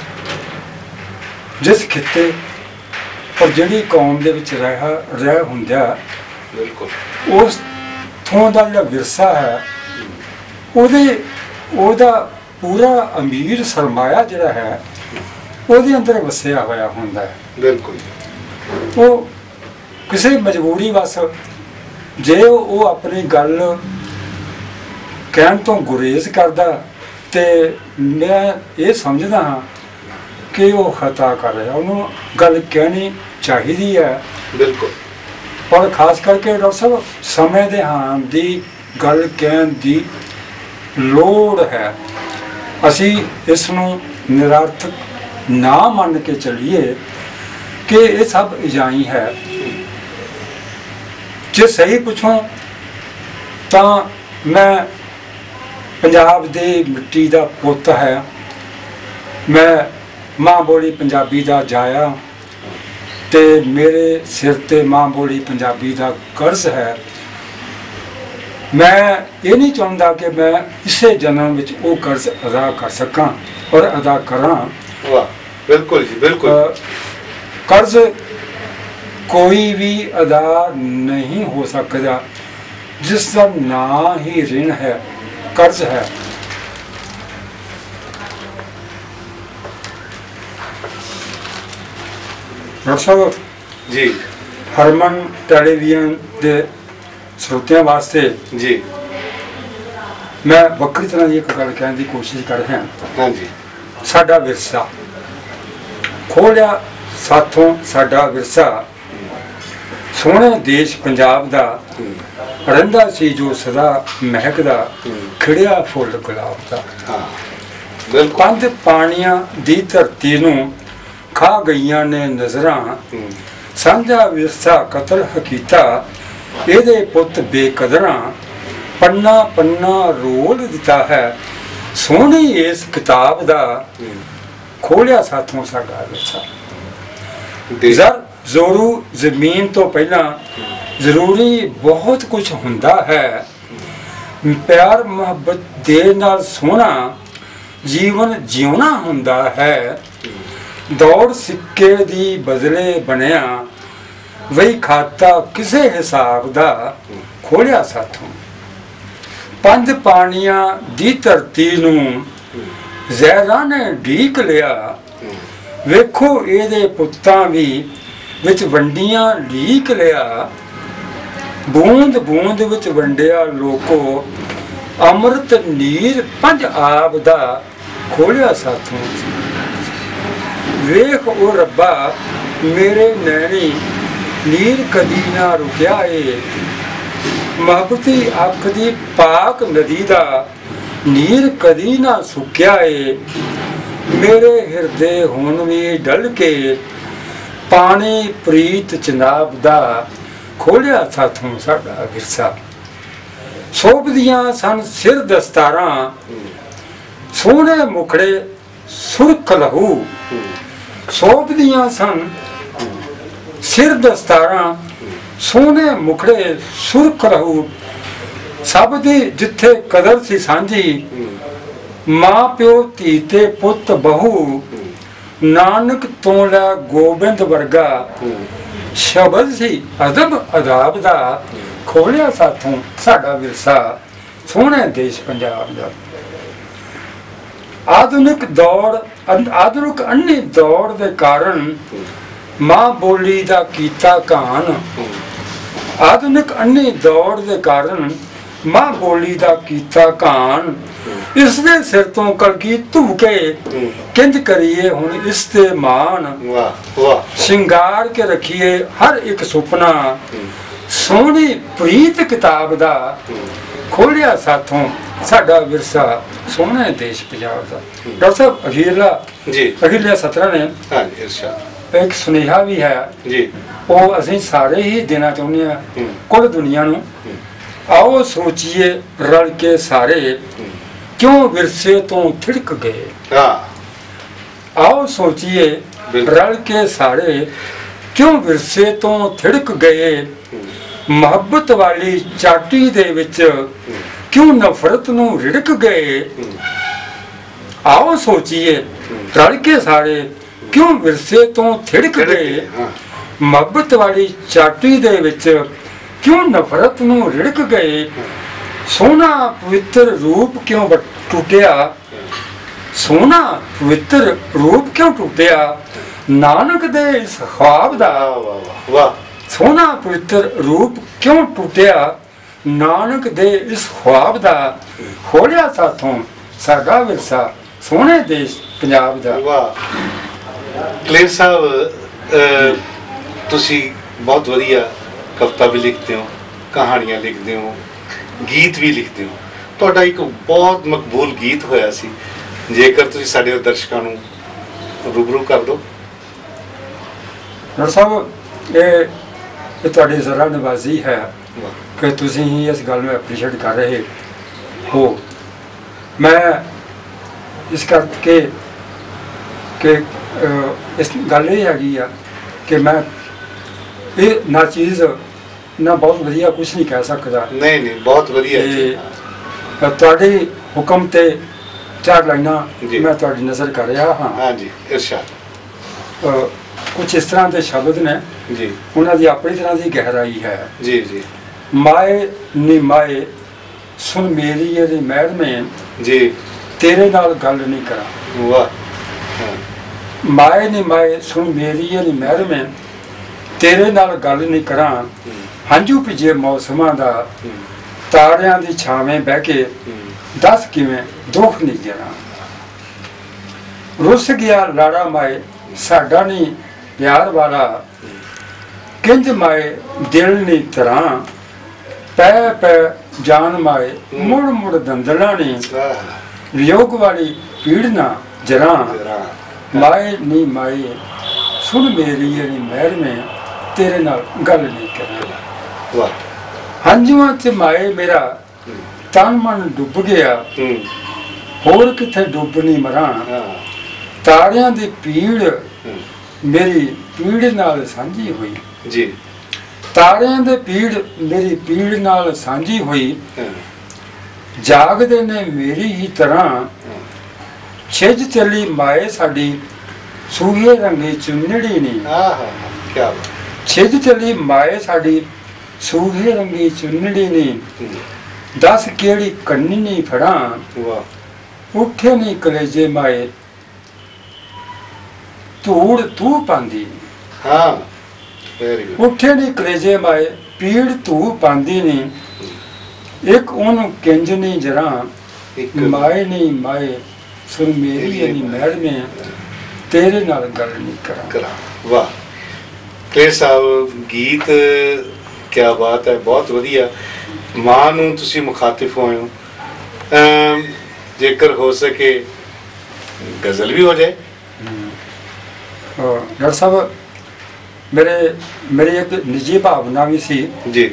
जिस खिते और जिहड़ी कौम दे विच रह रह हुंदा बिल्कुल उस थों दा जिहड़ा विरसा है उहदे उहदा पूरा अमीर सरमाया जिहड़ा है उहदे अंदर वसिया होया हुंदा है। बिल्कुल वो किसी मजबूरी बस जे वो अपनी गल कहण तो गुरेज करदा ते मैं ये समझदा हाँ कि वो खता कर रहा उन्होंने गल कहनी चाहिए है। बिल्कुल और खास करके डॉक्टर साहब समय दे हाँ दी गल कहण दी लोड़ है असी इसनूं निरार्थक ना मन के चलिए कि ये सब इजाई है। जे सही पूछूं तो मैं पंजाब दी मिट्टी दा पुत है मैं माँ बोली पंजाबी दा जाया ते मेरे सिर ते माँ बोली पंजाबी दा कर्ज है। मैं ये नहीं चाहता कि मैं इसे जन्म विच वो कर्ज अदा कर सकां और अदा करां। वाह बिल्कुल जी बिल्कुल कर्ज कोई भी अदा नहीं हो सकता जिसका ना ही ऋण है कर्ज है। डॉक्टर साहब जी हरमन टेलीविजन के श्रोतियां वास्ते जी मैं वक्री तरह की एक गल कहने की कोशिश कर रहा हाँ जी साडा विरसा खोलिया साथों साडा विरसा सोहने देश पंजाब दा रहिंदा सी जो सदा महकदा खिड़िया फुल गुलाब दा। पंज पानियां दी धरती नूं खा गईयां ने नज़रां सांझा विरसा कतल हकीता एदे पुत बेकदरां पन्ना पन्ना रोल दिता है सोहनी इस किताब दा खोलिया साथों साडा विरसा। जर जोरू जमीन तो पहला जरूरी बहुत कुछ हुंदा है प्यार मुहब्बत दे नाल सोहना जीवन जिउना हुंदा है दौड़ सिक्के दी बदले बनया वही खाता किसे हिसाब दा खोलिया साथों। पंज पानियां दी धरती नूं ज़हरा ने ढीक लिया वेखो एदे पुत्तां भी विच वंडियां लीक लिया बूंद बूंद विच वंडिया लोको ਅੰਮ੍ਰਿਤ ਨੀਰ ਪੰਜ ਆਬ ਦਾ ਖੋਲਿਆ ਸਾਥੋਂ। ਵੇਖ ਉਹ ਰੱਬਾ ਮੇਰੇ ਨੈਣੀ ਨੀਰ ਕਦੀ ਨਾ ਰੁਕਿਆ ਏ। ਮੁਹੱਬਤੀ ਅੱਖ ਦੀ ਪਾਕ ਨਦੀ ਦਾ ਨੀਰ ਕਦੀ ਨਾ ਸੁੱਕਿਆ ਏ। ਮੇਰੇ ਹਿਰਦੇ ਹੁਣ ਵੀ ਡਲ ਕੇ ਪਾਣੀ ਪ੍ਰੀਤ ਚਨਾਬ ਦਾ ਖੋਲਿਆ ਸਾਥੋਂ ਸਾਡਾ ਵਿਰਸਾ। ਸੋਭਦੀਆਂ ਸਨ ਸਿਰ ਦਸਤਾਰਾਂ ਸੋਹਣੇ ਮੁਖੜੇ ਸੁਰਖ ਲਹੂ। ਸੋਭਦੀਆਂ ਸਨ ਸਿਰ ਦਸਤਾਰਾਂ ਸੋਹਣੇ ਮੁਖੜੇ ਸੁਰਖ ਲਹੂ। ਸਭ ਦੀ ਜਿੱਥੇ ਕਦਰ ਸੀ ਸਾਂਝੀ ਮਾਂ ਪਿਓ ਧੀ ਤੇ ਪੁੱਤ ਬਹੂ। ਨਾਨਕ ਤੋਂ ਲੈ ਗੋਬਿੰਦ ਵਰਗਾ ਸ਼ਬਦ ਸੀ ਅਦਬ ਅਦਾਬ ਦਾ ਖੋਲਿਆ ਸਾਥੋਂ ਸਾਡਾ ਵਿਰਸਾ ਸੋਹਣੇ ਦੇਸ਼ ਪੰਜਾਬ ਦਾ। ਆਧੁਨਿਕ ਦੌੜ ਆਧੁਨਿਕ ਅੰਨੀ ਦੌੜ ਦੇ ਕਾਰਨ ਮਾਂ ਬੋਲੀ ਦਾ ਕੀਤਾ ਘਾਣ। ਆਧੁਨਿਕ ਅੰਨੀ ਦੌੜ ਦੇ ਕਾਰਨ ਮਾਂ ਬੋਲੀ ਦਾ ਕੀਤਾ ਘਾਣ। ਇਸ ਦੇ ਸਿਰ ਤੋਂ ਕਲਗੀ ਧੂਕੇ ਕਿੰਜ ਕਰੀਏ ਹੁਣ ਇਸ ਤੇ ਮਾਣ। ਸ਼ਿੰਗਾਰ ਕੇ ਰੱਖੀਏ ਹਰ ਇੱਕ ਸੁਪਨਾ ਸੋਹਣੀ ਪ੍ਰੀਤ ਕਿਤਾਬ ਦਾ ਖੋਲਿਆ ਸਾਥੋਂ ਸਾਡਾ ਵਿਰਸਾ ਸੋਹਣੇ ਦੇਸ਼ ਪੰਜਾਬ ਦਾ। ਡਾਕਟਰ ਸਾਹਿਬ ਅਖੀਰਲਾ ਜੀ ਅਖੀਰਲੇ ਸਤਰਾਂ ਨੇ ਇੱਕ ਸੁਨੇਹਾ ਵੀ ਹੈ ਜੀ, ਉਹ ਅਸੀਂ ਸਾਰੇ ਹੀ ਦੇਣਾ ਚਾਹੁੰਦੇ ਹਾਂ ਕੁੱਲ ਦੁਨੀਆ ਨੂੰ। ਆਓ ਸੋਚੀਏ ਰਲ ਕੇ ਸਾਰੇ ਕਿਉਂ ਵਿਰਸੇ ਤੋਂ ਥਿੜਕ ਗਏ। ਆਓ ਸੋਚੀਏ ਰਲ ਕੇ ਸਾਰੇ ਕਿਉਂ ਵਿਰਸੇ ਤੋਂ ਥਿੜਕ ਗਏ। ਮੁਹੱਬਤ ਵਾਲੀ ਚਾਟੀ ਦੇ ਵਿੱਚ ਕਿਉਂ ਨਫ਼ਰਤ ਨੂੰ ਰਿੜਕ ਗਏ। ਆਓ ਸੋਚੀਏ ਰਲ ਕੇ ਸਾਰੇ ਕਿਉਂ ਵਿਰਸੇ ਤੋਂ ਥਿੜਕ ਗਏ। ਮੁਹੱਬਤ ਵਾਲੀ ਚਾਟੀ ਦੇ ਵਿੱਚ ਕਿਉਂ ਨਫ਼ਰਤ ਨੂੰ ਰਿੜਕ ਗਏ। ਸੋਹਣਾ ਪਵਿੱਤਰ ਰੂਪ ਕਿਉਂ ਟੁੱਟਿਆ। ਸੋਹਣਾ ਪਵਿੱਤਰ ਰੂਪ ਕਿਉਂ ਟੁੱਟਿਆ। ਨਾਨਕ ਦੇ ਇਸ ਖ਼ਵਾਬ ਦਾ ਸੋਹਣਾ ਪਵਿੱਤਰ ਰੂਪ ਕਿਉਂ ਟੁੱਟਿਆ। ਨਾਨਕ ਦੇ ਇਸ ਖ਼ਵਾਬ ਦਾ ਖੋਲਿਆ ਸਾਥੋਂ ਸਾਡਾ ਵਿਰਸਾ ਸੋਹਣੇ ਦੇਸ਼ ਪੰਜਾਬ ਦਾ। ਕਲੇਰ ਸਾਹਿਬ ਤੁਸੀਂ ਬਹੁਤ ਵਧੀਆ ਕਵਿਤਾ ਵੀ ਲਿਖਦੇ ਹੋ, ਕਹਾਣੀਆਂ ਲਿਖਦੇ ਹੋ, ਗੀਤ ਵੀ ਲਿਖਦੇ ਹੋ। ਤੁਹਾਡਾ ਇੱਕ ਬਹੁਤ ਮਕਬੂਲ ਗੀਤ ਹੋਇਆ ਸੀ, ਜੇਕਰ ਤੁਸੀਂ ਸਾਡੇ ਦਰਸ਼ਕਾਂ ਨੂੰ ਰੂਬਰੂ ਕਰ ਦਿਓ। ਡਾਕਟਰ ਸਾਹਿਬ ਇਹ ਇਹ ਤੁਹਾਡੀ ਜ਼ਰਾ ਨਵਾਜ਼ੀ ਹੈ ਕਿ ਤੁਸੀਂ ਹੀ ਇਸ ਗੱਲ ਨੂੰ ਐਪਰੀਸ਼ੀਏਟ ਕਰ ਰਹੇ ਹੋ। ਮੈਂ ਇਸ ਕਰਕੇ ਕਿ ਇਸ ਗੱਲ ਇਹ ਹੈਗੀ ਆ ਕਿ ਮੈਂ ਇਹ ਨਾ ਚੀਜ਼ ਨਾ ਬਹੁਤ ਵਧੀਆ ਕੁਛ ਨਹੀਂ ਕਹਿ ਸਕਦਾ। ਨਹੀਂ ਨਹੀਂ ਬਹੁਤ ਵਧੀਆ ਜੀ। ਤੁਹਾਡੇ ਹੁਕਮ ਤੇ ਚਾਰ ਲਾਈਨਾਂ ਮੈਂ ਤੁਹਾਡੀ ਨਜ਼ਰ ਕਰ ਰਿਹਾ ਹਾਂ। ਹਾਂਜੀ ਇਰਸ਼ਾਦ। ਕੁਛ ਇਸ ਤਰ੍ਹਾਂ ਦੇ ਸ਼ਬਦ ਨੇ ਜੀ, ਉਹਨਾਂ ਦੀ ਆਪਣੀ ਤਰ੍ਹਾਂ ਦੀ ਗਹਿਰਾਈ ਹੈ ਜੀ ਜੀ। ਮਾਏ ਨੀ ਮਾਏ ਸੁਣ ਮੇਰੀ ਇਹਦੀ ਮਹਿਰਮੇ ਜੀ ਤੇਰੇ ਨਾਲ ਗੱਲ ਨਹੀਂ ਕਰਾਂ। ਵਾਹ। ਮਾਏ ਨੀ ਮਾਏ ਸੁਣ ਮੇਰੀ ਇਹਦੀ ਮਹਿਰਮੇ ਤੇਰੇ ਨਾਲ ਗੱਲ ਨਹੀਂ ਕਰਾਂ। ਹੰਝੂ ਭਿੱਜੇ ਮੌਸਮਾਂ ਦਾ ਤਾਰਿਆਂ ਦੀ ਛਾਵੇਂ ਬਹਿ ਕੇ ਦੱਸ ਕਿਵੇਂ ਦੁੱਖ ਨਹੀਂ ਜਣਾ। ਰੁੱਸ ਗਿਆ ਲਾੜਾ ਮਾਏ ਸਾਡਾ ਨਹੀਂ ਪਿਆਰ ਵਾਲਾ। ਕਿੰਜ ਮਾਏ ਦਿਲ ਨਹੀਂ ਤਰਾਂ ਪੈ ਪੈ ਜਾਨ ਮਾਏ ਮੁੜ ਮੁੜ ਦੰਦਲਾਂ ਨੇ। ਵਿਯੋਗ ਵਾਲੀ ਪੀੜ ਨਾ ਜਰਾਂ ਮਾਏ ਨੀ ਮਾਏ ਸੁਣ ਮੇਰੀ ਇਹਦੀ ਮਹਿਰਮੇ ਤੇਰੇ ਨਾਲ ਗੱਲ ਨਹੀਂ ਕਰਾਂ। ਹੰਝੂਆਂ ਚ ਮਾਏ ਮੇਰਾ ਤਨ ਮਨ ਡੁੱਬ ਗਿਆ ਹੋਰ ਕਿੱਥੇ ਡੁੱਬ ਨਹੀਂ ਮਰਾਂ। ਤਾਰਿਆਂ ਦੀ ਪੀੜ ਮੇਰੀ ਪੀੜ ਨਾਲ ਸਾਂਝੀ ਹੋਈ ਜੀ। ਤਾਰਿਆਂ ਦੇ ਪੀੜ ਮੇਰੀ ਪੀੜ ਨਾਲ ਸਾਂਝੀ ਹੋਈ। ਜਾਗਦੇ ਨੇ ਮੇਰੀ ਹੀ ਤਰ੍ਹਾਂ ਛਿਜ ਚੱਲੀ ਮਾਏ ਸਾਡੀ ਸੂਹੇ ਰੰਗੀ ਚੁੰਨੜੀ ਨੀ। ਛਿਜ ਚੱਲੀ ਮਾਏ ਸਾਡੀ ਸੂਹੇ ਰੰਗੀ ਚੁੰਨੜੀ ਨੀ। ਦੱਸ ਕਿਹੜੀ ਕੰਨੀ ਨਹੀਂ ਫੜਾਂ ਉੱਠੇ ਨਹੀਂ ਕਲੇਜੇ ਮਾਏ ਧੂੜ ਤੂੰ ਪਾਂਦੀ। ਹਾਂ ਉੱਠੇ ਨਹੀਂ ਕਲੇਜੇ ਮਾਏ ਪੀੜ ਤੂੰ ਪਾਂਦੀ ਨੀ। ਇੱਕ ਉਹਨੂੰ ਕਿੰਜ ਨਹੀਂ ਜਰਾ ਇੱਕ ਮਾਏ ਨਹੀਂ ਮਾਏ ਸੁਣ ਮੇਰੀ ਨਹੀਂ ਮੈਡਮੇ ਤੇਰੇ ਨਾਲ ਗੱਲ ਨਹੀਂ ਕਰਾਂ ਕਰਾਂ। ਵਾਹ ਕਲੇਰ ਸਾਹਿਬ, ਗੀਤ ਕਿਆ ਬਾਤ ਹੈ, ਬਹੁਤ ਵਧੀਆ। ਮਾਂ ਨੂੰ ਤੁਸੀਂ ਮੁਖਾਤਿਬ ਹੋਏ ਹੋ। ਅਮ, ਜੇਕਰ ਹੋ ਸਕੇ ਗਜ਼ਲ ਵੀ ਹੋ ਜਾਏ। ਡਾਕਟਰ ਸਾਹਿਬ, ਮੇਰੇ ਮੇਰੀ ਇੱਕ ਨਿੱਜੀ ਭਾਵਨਾ ਵੀ ਸੀ ਜੀ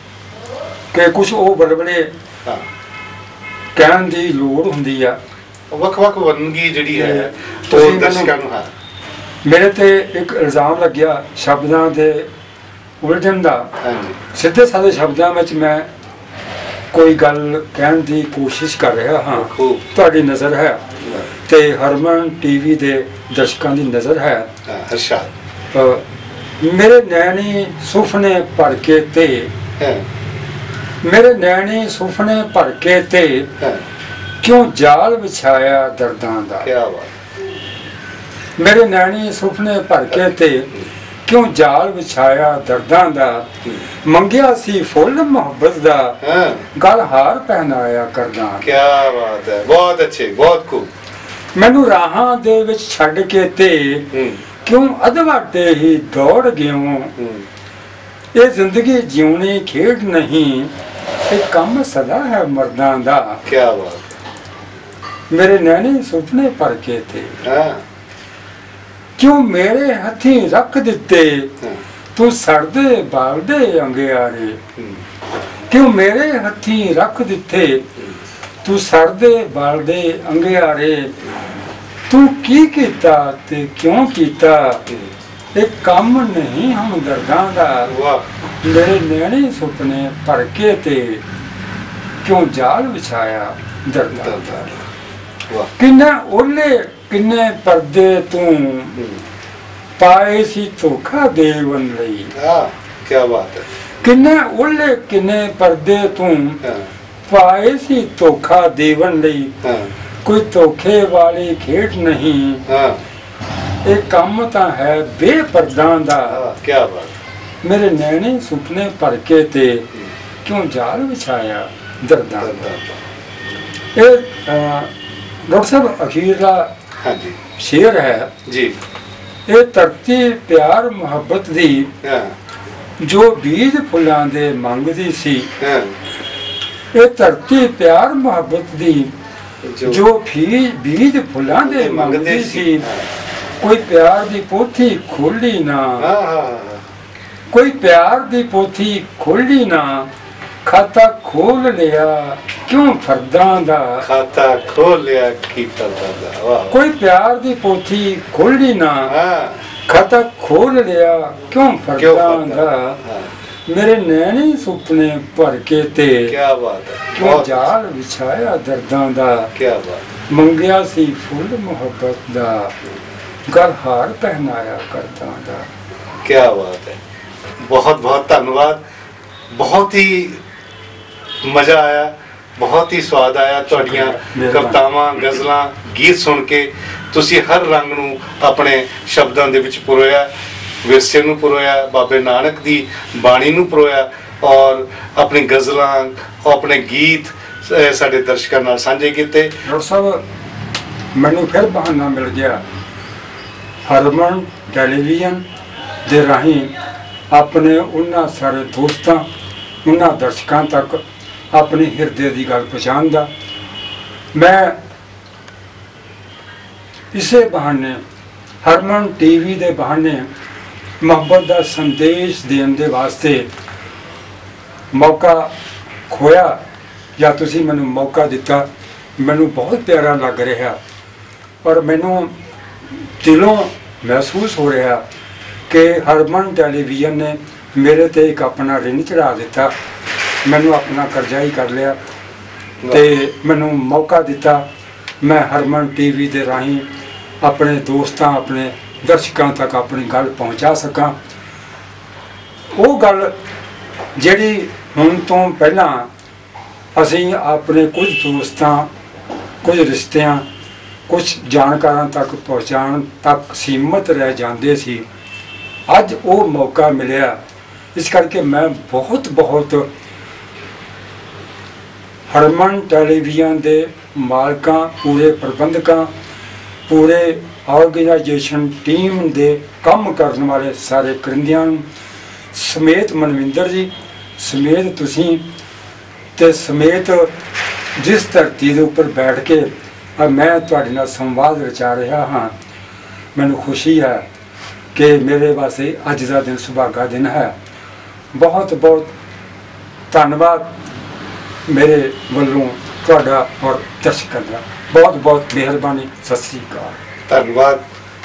ਕਿ ਕੁਝ ਉਹ ਬਲਬਲੇ ਹਾਂ, ਕਹਿਣ ਦੀ ਲੋੜ ਹੁੰਦੀ ਆ। ਵੱਖ ਵੱਖ ਵੰਨਗੀ ਜਿਹੜੀ ਹੈ ਤੁਸੀਂ ਉਹ ਦਰਸ਼ਕਾਂ ਨੂੰ ਹਾਂ ਮੇਰੇ ਤੇ ਇੱਕ ਇਲਜ਼ਾਮ ਲੱਗਿਆ ਸ਼ਬਦਾਂ ਦੇ ਉਲਝਣ ਦਾ। ਹਾਂਜੀ ਸਿੱਧੇ ਸਾਦੇ ਸ਼ਬਦਾਂ ਵਿੱਚ ਮੈਂ ਕੋਈ ਗੱਲ ਕਹਿਣ ਦੀ ਕੋਸ਼ਿਸ਼ ਕਰ ਰਿਹਾ ਹਾਂ। ਖੂਬ ਤੁਹਾਡੀ ਨਜ਼ਰ ਹੈ ਤੇ ਹਰਮਨ ਟੀਵੀ ਦੇ ਦਰਸ਼ਕਾਂ ਦੀ ਨਜ਼ਰ ਹੈ। ਹਾਂ, ਅਰਸ਼ਾਦ ਅ, ਮੇਰੇ ਨੈਣੀ ਸੁਪਨੇ ਭਰ ਕੇ ਤੇ ਹੈ ਮੇਰੇ ਨੈਣੀ ਸੁਪਨੇ ਭਰ ਕੇ ਤੇ ਹੈ ਕਿਉਂ ਜਾਲ ਵਿਛਾਇਆ ਦਰਦਾਂ ਦਾ। ਕਿਆ ਬਾਤ। ਮੇਰੇ ਨੈਣੀ ਸੁਪਨੇ ਭਰ ਕੇ ਤੇ ਕਿਉਂ ਜਾਲ ਵਿਛਾਇਆ ਦਰਦਾਂ ਦਾ। ਮੰਗਿਆ ਸੀ ਫੁੱਲ ਮੁਹੱਬਤ ਦਾ ਹਾਂ ਗਲ ਹਾਰ ਪਹਿਨਾਇਆ ਕਰਦਾ। ਕਿਆ ਬਾਤ ਹੈ, ਬਹੁਤ ਅੱਛੇ, ਬਹੁਤ ਖੂਬ। ਮੈਨੂੰ ਰਾਹਾਂ ਦੇ ਵਿੱਚ ਛੱਡ ਕੇ ਤੇ ਹੂੰ ਕਿਉਂ ਅਧਵਾਟੇ ਹੀ ਦੌੜ ਗਿਓ। ਹੂੰ ਇਹ ਜ਼ਿੰਦਗੀ ਜਿਉਣੀ ਖੇਡ ਨਹੀਂ, ਇਹ ਕੰਮ ਸਦਾ ਹੈ ਮਰਦਾਂ ਦਾ। ਕਿਆ ਬਾਤ। ਮੇਰੇ ਨੈਣੇ ਸੁਪਨੇ ਭਰ ਕੇ ਤੇ ਹਾਂ ਕਿਉਂ ਮੇਰੇ ਹੱਥੀਂ ਰੱਖ ਦਿੱਤੇ ਹਾਂ, ਤੂੰ ਸੜਦੇ ਬਾਲਦੇ ਅੰਗਿਆਰੇ। ਹੂੰ, ਕਿਉਂ ਮੇਰੇ ਹੱਥੀਂ ਰੱਖ ਦਿੱਤੇ ਤੂੰ ਸੜਦੇ ਬਾਲਦੇ ਅੰਗਿਆਰੇ। ਤੂੰ ਕੀ ਕੀਤਾ ਤੇ ਕਿਉਂ ਕੀਤਾ, ਇਹ ਕੰਮ ਨਹੀਂ ਹਮਦਰਦਾਂ ਦਾ। ਵਾਹ ਮੇਰੇ ਨੈਣੇ ਸੁਪਨੇ ਭਰ ਕੇ ਤੇ ਕਿਉਂ ਜਾਲ ਵਿਛਾਇਆ ਦਰਦਾਂ ਦਾ। ਵਾਹ। ਕਿੰਨੇ ਓਲੇ ਕਿੰਨੇ ਪਰਦੇ ਤੂੰ ਹੂੰ, ਪਾਏ ਸੀ ਧੋਖਾ ਦੇਵਨ ਲਈ। ਹਾਂ ਕਿਆ ਬਾਤ ਹੈ। ਕਿੰਨੇ ਓਲੇ ਕਿੰਨੇ ਪਰਦੇ ਤੂੰ ਹਾਂ ਪਾਏ ਸੀ ਧੋਖਾ ਦੇਵਨ ਲਈ। ਹਾਂ ਕੋਈ ਧੋਖੇ ਵਾਲੀ ਖੇਡ ਨਹੀਂ, ਹਾਂ ਇਹ ਕੰਮ ਤਾਂ ਹੈ ਬੇਪਰਦਾਂ ਦਾ। ਹਾਂ, ਕਿਆ ਬਾਤ। ਮੇਰੇ ਨੈਣੇ ਸੁਪਨੇ ਭਰ ਕੇ ਤੇ ਕਿਉਂ ਜਾਲ ਵਿਛਾਇਆ ਦਰਦਾਂ ਦਾ। ਇਹ ਅਹ, ਡਾਕਟਰ ਸਾਹਿਬ ਅਖੀਰਲਾ ਹਾਂਜੀ ਸ਼ੇਰ ਹੈ। ਜੀ ਇਹ ਧਰਤੀ ਪਿਆਰ ਮੁਹੱਬਤ ਦੀ ਹਾਂ ਜੋ ਬੀਜ ਫੁੱਲਾਂ ਦੇ ਮੰਗਦੀ ਸੀ। ਹਾਂ ਇਹ ਧਰਤੀ ਪਿਆਰ ਮੁਹੱਬਤ ਦੀ ਜੋ ਫੀ ਬੀਜ ਫੁੱਲਾਂ ਦੇ ਮੰਗਦੀ ਸੀ। ਕੋਈ ਪਿਆਰ ਦੀ ਪੋਥੀ ਖੋਲੀ ਨਾ, ਹਾਂ ਹਾਂ ਕੋਈ ਪਿਆਰ ਦੀ ਪੋਥੀ ਖੋਲੀ ਨਾ। ਖਾਤਾ ਖੋਲ ਲਿਆ ਕਿਉਂ ਫਰਦਾਂ ਦਾ। ਖਾਤਾ ਖੋਲ ਲਿਆ ਕੀ ਪਤਾ ਦਾ। ਵਾਹ ਕੋਈ ਪਿਆਰ ਦੀ ਪੋਥੀ ਖੋਲੀ ਨਾ, ਹਾਂ ਖਾਤਾ ਖੋਲ ਲਿਆ ਕਿਉਂ ਕਿਉਂ ਫਰਦਾਂ ਫਰਦਾਂ ਦਾ। ਹਾਂ ਮੇਰੇ ਨੈਣੇ ਸੁਪਨੇ ਭਰ ਕੇ ਤੇ ਕਿਆ ਬਾਤ ਹੈ। ਕਿਉਂ ਬਹੁਤ ਜਾਲ ਵਿਛਾਇਆ ਦਰਦਾਂ ਦਾ। ਕਿਆ ਬਾਤ। ਮੰਗਿਆ ਸੀ ਫੁੱਲ ਮੁਹੱਬਤ ਦਾ ਗਲ ਹਾਰ ਪਹਿਨਾਇਆ ਕਰਦਾਂ ਦਾ। ਕਿਆ ਬਾਤ ਹੈ। ਬਹੁਤ ਬਹੁਤ ਧੰਨਵਾਦ। ਬਹੁਤ ਹੀ ਮਜ਼ਾ ਆਇਆ, ਬਹੁਤ ਹੀ ਸਵਾਦ ਆਇਆ ਤੁਹਾਡੀਆਂ ਕਵਿਤਾਵਾਂ, ਗਜ਼ਲਾਂ, ਗੀਤ ਸੁਣ ਕੇ। ਤੁਸੀਂ ਹਰ ਰੰਗ ਨੂੰ ਆਪਣੇ ਸ਼ਬਦਾਂ ਦੇ ਵਿੱਚ ਪਰੋਇਆ, ਵਿਰਸੇ ਨੂੰ ਪਰੋਇਆ, ਬਾਬੇ ਨਾਨਕ ਦੀ ਬਾਣੀ ਨੂੰ ਪਰੋਇਆ ਔਰ ਆਪਣੀ ਗਜ਼ਲਾਂ, ਆਪਣੇ ਗੀਤ ਅਹ, ਸਾਡੇ ਦਰਸ਼ਕਾਂ ਨਾਲ ਸਾਂਝੇ ਕੀਤੇ। ਡਾਕਟਰ ਸਾਹਿਬ, ਮੈਨੂੰ ਫਿਰ ਬਹਾਨਾ ਮਿਲ ਗਿਆ ਹਰਮਨ ਟੈਲੀਵਿਜ਼ਨ ਦੇ ਰਾਹੀਂ ਆਪਣੇ ਉਹਨਾਂ ਸਾਰੇ ਦੋਸਤਾਂ, ਉਹਨਾਂ ਦਰਸ਼ਕਾਂ ਤੱਕ ਆਪਣੇ ਹਿਰਦੇ ਦੀ ਗੱਲ ਪਹੁੰਚਾਉਣ ਦਾ। ਮੈਂ ਇਸੇ ਬਹਾਨੇ ਹਰਮਨ ਟੀਵੀ ਦੇ ਬਹਾਨੇ ਮੁਹੱਬਤ ਦਾ ਸੰਦੇਸ਼ ਦੇਣ ਦੇ ਵਾਸਤੇ ਮੌਕਾ ਖੋਇਆ ਜਾਂ ਤੁਸੀਂ ਮੈਨੂੰ ਮੌਕਾ ਦਿੱਤਾ। ਮੈਨੂੰ ਬਹੁਤ ਪਿਆਰਾ ਲੱਗ ਰਿਹਾ ਔਰ ਮੈਨੂੰ ਦਿਲੋਂ ਮਹਿਸੂਸ ਹੋ ਰਿਹਾ ਕਿ ਹਰਮਨ ਟੈਲੀਵਿਜ਼ਨ ਨੇ ਮੇਰੇ ਤੇ ਇੱਕ ਆਪਣਾ ਰਿਣ ਚੜਾ ਦਿੱਤਾ, ਮੈਨੂੰ ਆਪਣਾ ਕਰਜ਼ਾ ਹੀ ਕਰ ਲਿਆ ਤੇ ਮੈਨੂੰ ਮੌਕਾ ਦਿੱਤਾ ਮੈਂ ਹਰਮਨ ਟੀਵੀ ਦੇ ਰਾਹੀਂ ਆਪਣੇ ਦੋਸਤਾਂ, ਆਪਣੇ ਦਰਸ਼ਕਾਂ ਤੱਕ ਆਪਣੀ ਗੱਲ ਪਹੁੰਚਾ ਸਕਾਂ। ਉਹ ਗੱਲ ਜਿਹੜੀ ਹੁਣ ਤੋਂ ਪਹਿਲਾਂ ਅਸੀਂ ਆਪਣੇ ਕੁਝ ਦੋਸਤਾਂ, ਕੁਝ ਰਿਸ਼ਤਿਆਂ, ਕੁਝ ਜਾਣਕਾਰਾਂ ਤੱਕ ਪਹੁੰਚਾਉਣ ਤੱਕ ਸੀਮਤ ਰਹਿ ਜਾਂਦੇ ਸੀ, ਅੱਜ ਉਹ ਮੌਕਾ ਮਿਲਿਆ। ਇਸ ਕਰਕੇ ਮੈਂ ਬਹੁਤ ਬਹੁਤ ਹਰਮਨ ਟੈਲੀਵਿਜ਼ਨ ਦੇ ਮਾਲਕਾਂ, ਪੂਰੇ ਪ੍ਰਬੰਧਕਾਂ, ਪੂਰੇ ਆਰਗੇਨਾਈਜੇਸ਼ਨ ਟੀਮ ਦੇ ਕੰਮ ਕਰਨ ਵਾਲੇ ਸਾਰੇ ਕਰਿੰਦਿਆਂ ਨੂੰ, ਸਮੇਤ ਮਨਵਿੰਦਰ ਜੀ, ਸਮੇਤ ਤੁਸੀਂ ਤੇ ਸਮੇਤ ਜਿਸ ਧਰਤੀ ਦੇ ਉੱਪਰ ਬੈਠ ਕੇ ਮੈਂ ਤੁਹਾਡੇ ਨਾਲ ਸੰਵਾਦ ਰਚਾ ਰਿਹਾ ਹਾਂ, ਮੈਨੂੰ ਖੁਸ਼ੀ ਹੈ ਕਿ ਮੇਰੇ ਵਾਸਤੇ ਅੱਜ ਦਾ ਦਿਨ ਸੁਭਾਗਾ ਦਿਨ ਹੈ। ਬਹੁਤ ਬਹੁਤ ਧੰਨਵਾਦ ਮੇਰੇ ਵੱਲੋਂ ਤੁਹਾਡਾ ਔਰ ਦਰਸ਼ਕਾਂ ਦਾ। ਬਹੁਤ ਬਹੁਤ ਮਿਹਰਬਾਨੀ। ਸਤਿ ਸ੍ਰੀ ਅਕਾਲ। ਧੰਨਵਾਦ।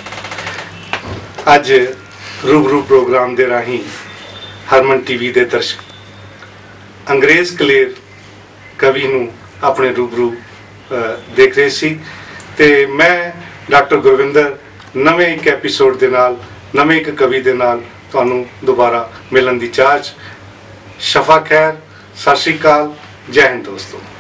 ਅੱਜ ਰੂਬਰੂ ਪ੍ਰੋਗਰਾਮ ਦੇ ਰਾਹੀਂ ਹਰਮਨ ਟੀਵੀ ਦੇ ਦਰਸ਼ਕ ਅੰਗਰੇਜ਼ ਕਲੇਰ ਕਵੀ ਨੂੰ ਆਪਣੇ ਰੂਬਰੂ ਦੇਖ ਰਹੇ ਸੀ ਤੇ ਮੈਂ ਡਾਕਟਰ ਗੁਰਵਿੰਦਰ ਨਵੇਂ ਇੱਕ ਐਪੀਸੋਡ ਦੇ ਨਾਲ, ਨਵੇਂ ਇੱਕ ਕਵੀ ਦੇ ਨਾਲ ਤੁਹਾਨੂੰ ਦੁਬਾਰਾ ਮਿਲਣ ਦੀ ਚਾਹ। ਸ਼ਫਾ ਖੈਰ। ਸਤਿ ਸ਼੍ਰੀ ਅਕਾਲ। ਜੈ ਹਿੰਦ ਦੋਸਤੋ।